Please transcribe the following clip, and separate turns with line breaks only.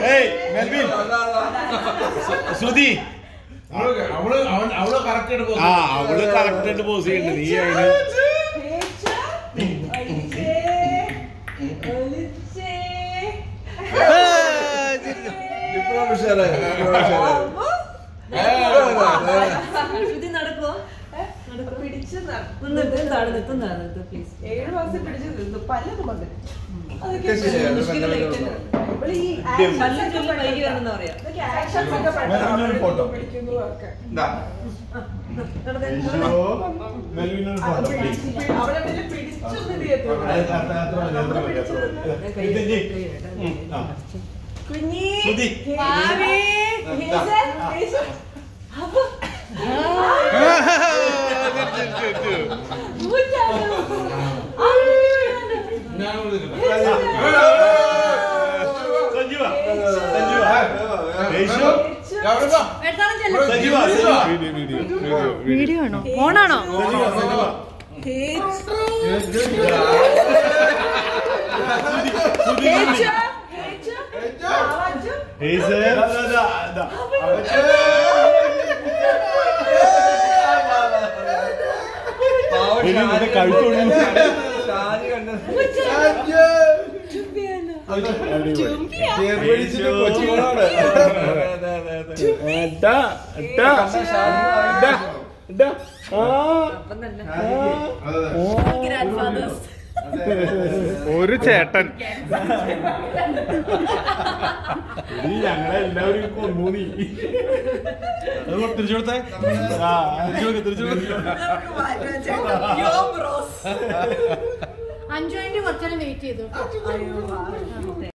ശ്രുതി അവള് correct pose ചെയ്യുന്നുണ്ട്. നീ
ശ്രുതി നടക്കുവോ? 7 മാസം പിടിച്ചു നിന്നു. പലതും വന്നു.
വീഡിയോ ആണോ ഫോണാണോ?
ഒരു ചേട്ടൻ ഞങ്ങളെല്ലാവരും കൊന്നു. നീ തിരിച്ചു കൊടുത്തേ. തിരിച്ചു
5 മിനിറ്റ് കുറച്ചേരം വെയിറ്റ് ചെയ്തു.